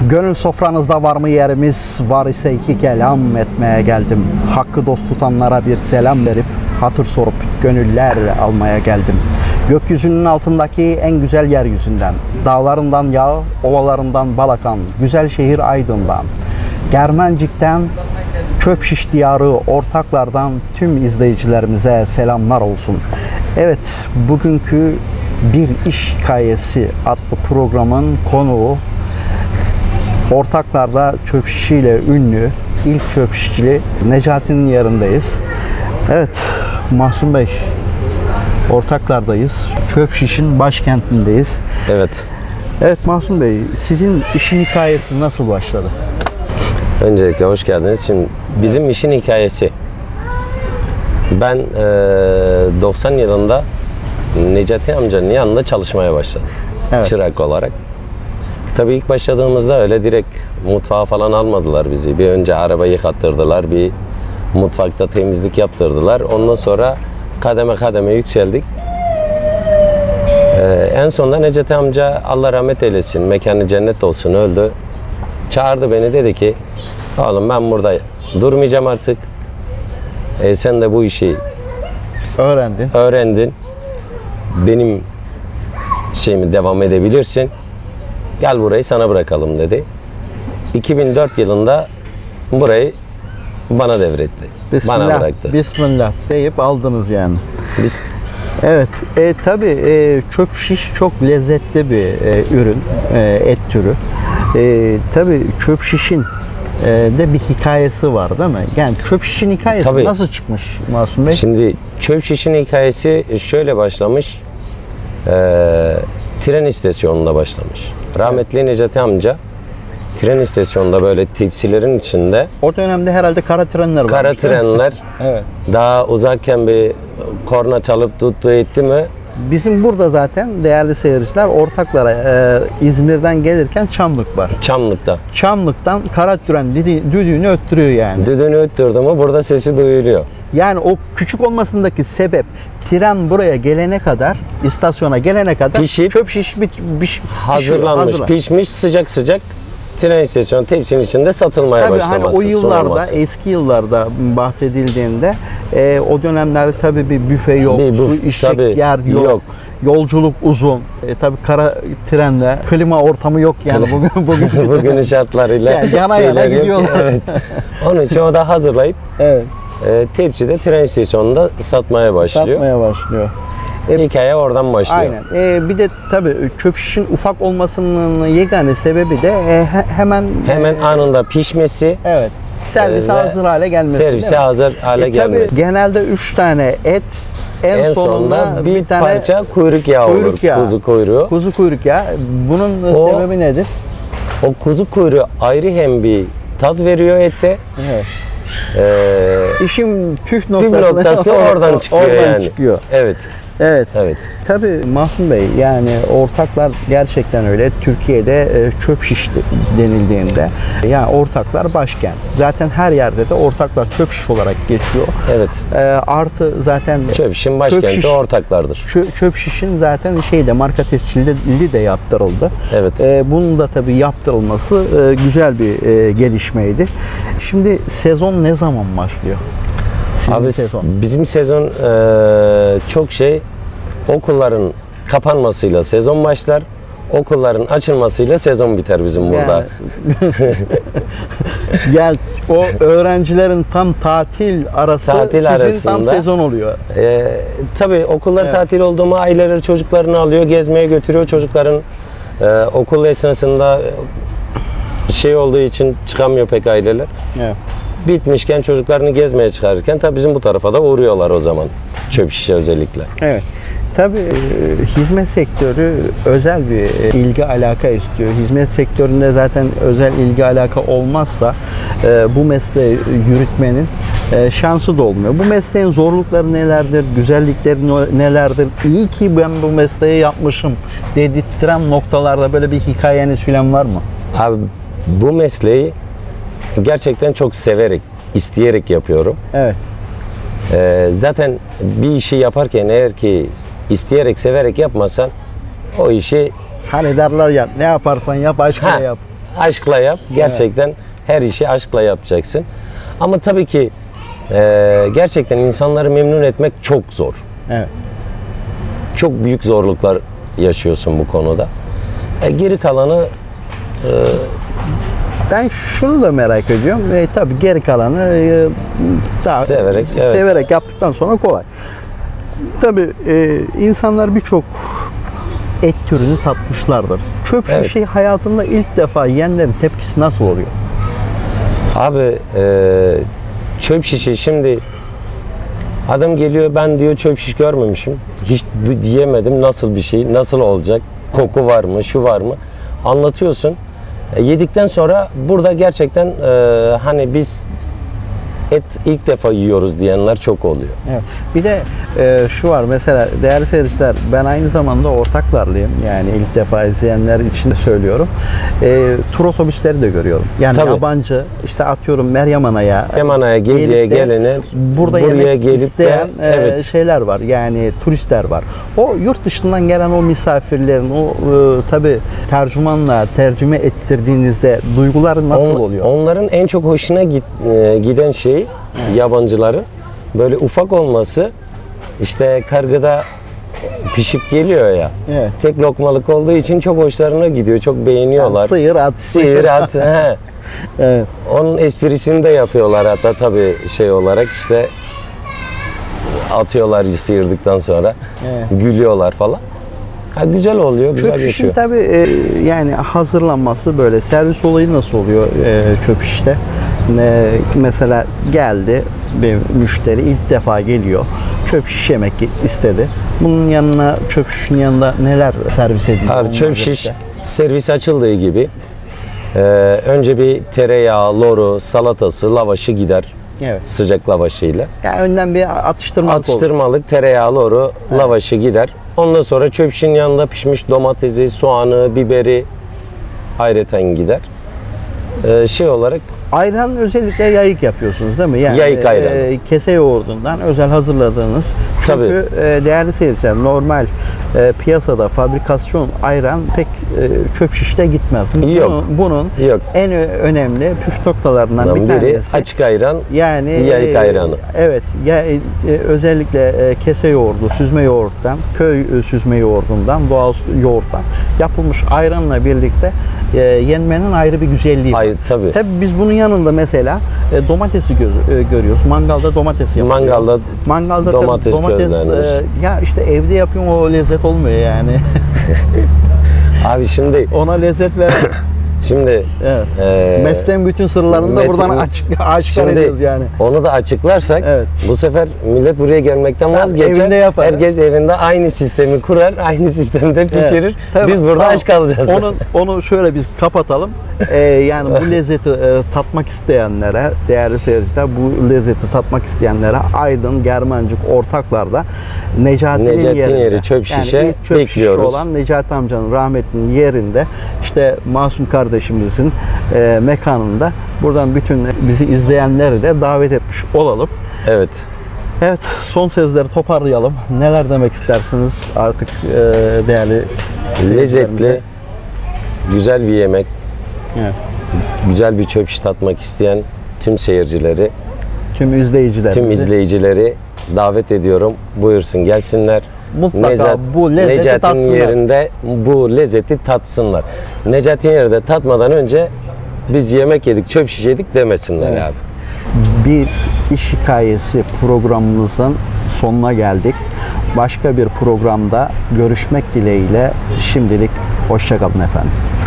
Gönül sofranızda var mı yerimiz? Var ise iki kelam etmeye geldim. Hakkı dost tutanlara bir selam verip hatır sorup gönüller almaya geldim. Gökyüzünün altındaki en güzel yeryüzünden, dağlarından yağ, ovalarından bal akan, güzel şehir Aydın'dan, Germencik'ten Çöp Şiş diyarı ortaklardan tüm izleyicilerimize selamlar olsun. Evet, bugünkü Bir İş Hikayesi adlı programın konuğu Ortaklar'da çöp şişiyle ünlü ilk çöp şişçili Necati'nin yerindeyiz. Evet, Mahsun Bey, Ortaklar'dayız. Çöp şişin başkentindeyiz. Evet. Evet Mahsun Bey, sizin işin hikayesi nasıl başladı? Öncelikle hoş geldiniz. Şimdi bizim işin hikayesi. Ben 90 yılında Necati amcanın yanında çalışmaya başladım. Evet. Çırak olarak. Tabii ilk başladığımızda öyle direkt mutfağa falan almadılar bizi. Bir önce araba yıkattırdılar, bir mutfakta temizlik yaptırdılar. Ondan sonra kademe kademe yükseldik. En sonunda Necati amca Allah rahmet eylesin, mekanı cennet olsun, öldü. Çağırdı beni, dedi ki oğlum ben burada durmayacağım artık. Sen de bu işi öğrendin. Benim şeyimi devam edebilirsin. Gel burayı sana bırakalım dedi. 2004 yılında burayı bana devretti. Bismillah, bana bıraktı. Bismillah deyip aldınız yani. Biz Evet, tabii çöp şiş çok lezzetli bir ürün, et türü. Tabii çöp şişin de bir hikayesi var değil mi? Yani çöp şişin hikayesi Tabii. Nasıl çıkmış Masum Bey? Şimdi çöp şişin hikayesi şöyle başlamış. Tren istasyonunda başlamış. Rahmetli Necati amca tren istasyonunda böyle tepsilerin içinde O dönemde herhalde kara trenler var. kara trenler Evet. daha uzakken bir korna çalıp tuttu etti mi? Bizim burada zaten değerli seyirciler Ortaklar'a İzmir'den gelirken Çamlık var. Çamlık'ta. Çamlık'tan kara tren düdüğünü öttürüyor yani. Düdüğünü öttürdü mü burada sesi duyuluyor. Yani o küçük olmasındaki sebep tren buraya gelene kadar, istasyona gelene kadar Pişip, çöp şiş hazırlanmış, pişmiş, sıcak sıcak tren istasyonu tepsinin içinde satılmaya tabii başlaması. hani o yıllarda, sunulması. eski yıllarda bahsedildiğinde o dönemlerde tabii bir büfe yok, su içecek yer yok. Yolculuk uzun. Tabii kara trenle klima ortamı yok yani bugün. Bugünün şartlarıyla yani yana gidiyorlar. Evet. Onun için o da hazırlayıp Evet. Tepside tren istasyonunda satmaya başlıyor. Hikaye oradan başlıyor. Aynen. Bir de tabii çöp şişin ufak olmasının yegane sebebi de hemen anında pişmesi. Evet. Servise hazır hale gelmesi. Servise hazır hale gelmesi. Tabii genelde 3 tane et, en sonunda bir tane parça kuyruk yağı olur. Kuzu kuyruğu. Kuzu kuyruk yağı. Bunun sebebi nedir? O kuzu kuyruğu ayrı hem bir tat veriyor ette. Evet. İşin püf noktası oradan çıkıyor yani. Çıkıyor. Evet. Evet. Evet. Tabii Mahsun Bey, yani Ortaklar gerçekten öyle. Türkiye'de çöp şiş denildiğinde yani Ortaklar başkent. Zaten her yerde de Ortaklar çöp şiş olarak geçiyor. Evet. Artı zaten çöp şişin başkenti Ortaklar'dır. Çöp şişin zaten marka tescilli de yaptırıldı. Evet. Bunun da tabii yaptırılması güzel bir gelişmeydi. Şimdi sezon ne zaman başlıyor? Abi bizim sezon çok okulların kapanmasıyla sezon başlar. Okulların açılmasıyla sezon biter bizim burada. Yani o öğrencilerin tam tatil arasında tam sezon oluyor. Tabii okullar tatil oldu mu aileler çocuklarını alıyor, gezmeye götürüyor. Çocukların okul esnasında olduğu için çıkamıyor pek aileler. Evet. Bitmişken çocuklarını gezmeye çıkarırken tabii bizim bu tarafa da uğruyorlar o zaman. Çöp şişe özellikle. Evet. Tabii hizmet sektörü özel bir ilgi alaka istiyor. Hizmet sektöründe zaten özel ilgi alaka olmazsa bu mesleği yürütmenin şansı da olmuyor. Bu mesleğin zorlukları nelerdir, güzellikleri nelerdir? İyi ki ben bu mesleği yapmışım dedirttiren noktalarda böyle bir hikayeniz falan var mı? Abi bu mesleği gerçekten çok severek, isteyerek yapıyorum. Evet. Zaten bir işi yaparken eğer ki isteyerek, severek yapmasan o işi hani derler ya, ne yaparsan yap, aşkla yap. aşkla yap. Gerçekten her işi aşkla yapacaksın. Ama tabii ki gerçekten insanları memnun etmek çok zor. Evet. Çok büyük zorluklar yaşıyorsun bu konuda. Geri kalanı Ben şunu da merak ediyorum. Tabii geri kalanı daha Severek, evet. severek yaptıktan sonra kolay. Tabii insanlar birçok et türünü tatmışlardır. Çöp Evet. şişeyi hayatında ilk defa yiyenlerin tepkisi nasıl oluyor? abi çöp şişi şimdi adam geliyor, ben diyor çöp şiş görmemişim. Hiç diyemedim, nasıl bir şey, nasıl olacak, koku var mı, şu var mı? Anlatıyorsun. Yedikten sonra burada gerçekten hani biz et ilk defa yiyoruz diyenler çok oluyor. Evet. Bir de şu var mesela değerli seyirciler, ben aynı zamanda ortaklarlıyım. Yani ilk defa izleyenler için de söylüyorum. Tur otobüsleri de görüyorum. Yani Tabii. yabancı işte atıyorum Meryem Ana'ya Yamana'ya geziye gelip de geleni burada buraya yemek gelip isteyen de evet. şeyler var. Yani turistler var. O yurt dışından gelen o misafirlerin o tabii tercümanla tercüme ettirdiğinizde duygular nasıl oluyor? Onların en çok hoşuna giden şey yabancıların böyle ufak olması, işte kargıda pişip geliyor ya. Evet. Tek lokmalık olduğu için çok hoşlarına gidiyor. Çok beğeniyorlar. Yani sıyır at. Sıyır at. He. Evet. Onun esprisini de yapıyorlar hatta tabii şey olarak işte atıyorlar sıyırdıktan sonra. Evet. Gülüyorlar falan. Ha, güzel oluyor, güzel Çöp şişin geçiyor. tabii yani hazırlanması böyle servis olayı nasıl oluyor çöp şişte? Mesela geldi bir müşteri ilk defa geliyor. Çöp şiş yemek istedi. Bunun yanına çöp şişin yanında neler servis ediliyor? Abi çöp şiş servis açıldığı gibi önce bir tereyağı, loru, salatası, lavaşı gider. Evet. Sıcak lavaşıyla. Yani önden bir atıştırmalık olur. Atıştırmalık, tereyağı, loru, lavaşı gider. Ondan sonra çöp şişin yanında pişmiş domatesi, soğanı, biberi hayreten gider. Şey olarak Ayran özellikle yayık yapıyorsunuz değil mi? Yani Yayık ayranı. Kese yoğurdundan özel hazırladığınız. Çünkü değerli seyirciler normal piyasada fabrikasyon ayran pek çöp şişte gitmez. Yok. Bunun Yok. en önemli püf noktalarından bir biri tanesi açık ayran, yani yayık ayranı. Evet. Özellikle kese yoğurdu, süzme yoğurttan, köy süzme yoğurdundan, doğal yoğurttan yapılmış ayranla birlikte yenmenin ayrı bir güzelliği var. Ay, tabii. Tabii biz bunun yanında mesela domatesi görüyoruz. Mangalda domates yapılıyor. Mangalda domates közlenmiş. Ya işte evde yapıyorum o lezzet olmuyor yani. Abi şimdi Ona lezzet veren. Şimdi Mesleğin bütün sırlarını da buradan aşikar ediyoruz yani. Onu da açıklarsak Evet. bu sefer millet buraya gelmekten vazgeçer. evinde yapar. Herkes evinde aynı sistemi kurar, aynı sistemde pişirir. Tabii, Biz burada aç kalacağız. Onu şöyle biz kapatalım. Yani bu lezzeti tatmak isteyenlere, değerli seyirciler, bu lezzeti tatmak isteyenlere Aydın, Germencik, Ortaklar'da Necati'nin yeri çöp şişe ilk çöp bekliyoruz. şişe olan Necati amcanın rahmetlinin yerinde işte Masum kardeşimizin mekanında buradan bütün bizi izleyenleri de davet etmiş olalım. Evet. Evet, son sözleri toparlayalım. Neler demek istersiniz artık değerli seyircilerimize? Lezzetli, güzel bir yemek, Evet. güzel bir çöp şiş tatmak isteyen tüm seyircileri, Tüm izleyicilerimizi. tüm izleyicileri davet ediyorum. Buyursun gelsinler. Mutlaka bu lezzeti Necati'nin tatsınlar. yerinde bu lezzeti tatsınlar. Necati'nin yerinde tatmadan önce biz yemek yedik, çöp şiş yedik demesinler Evet. abi. Bir iş hikayesi programımızın sonuna geldik. Başka bir programda görüşmek dileğiyle şimdilik hoşça kalın efendim.